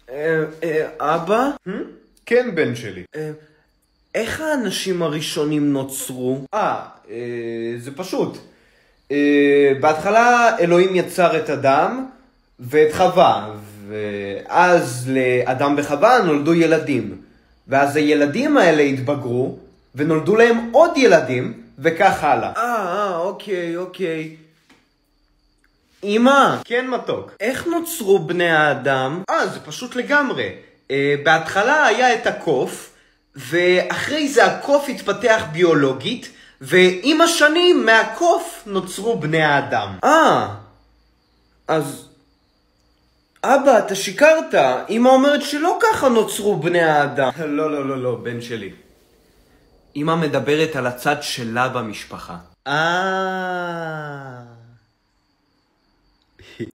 אבא? כן, בן שלי. איך האנשים הראשונים נוצרו? זה פשוט. בהתחלה אלוהים יצר את אדם ואת חווה, ואז לאדם וחווה נולדו ילדים. ואז הילדים האלה התבגרו, ונולדו להם עוד ילדים, וכך הלאה. אוקיי. אמא! כן, מתוק. איך נוצרו בני האדם? זה פשוט לגמרי. בהתחלה היה את הקוף, ואחרי זה הקוף התפתח ביולוגית, ועם השנים מהקוף נוצרו בני האדם. אז... אבא, אתה שיקרת. אמא אומרת שלא ככה נוצרו בני האדם. לא, בן שלי. אמא מדברת על הצד שלה במשפחה.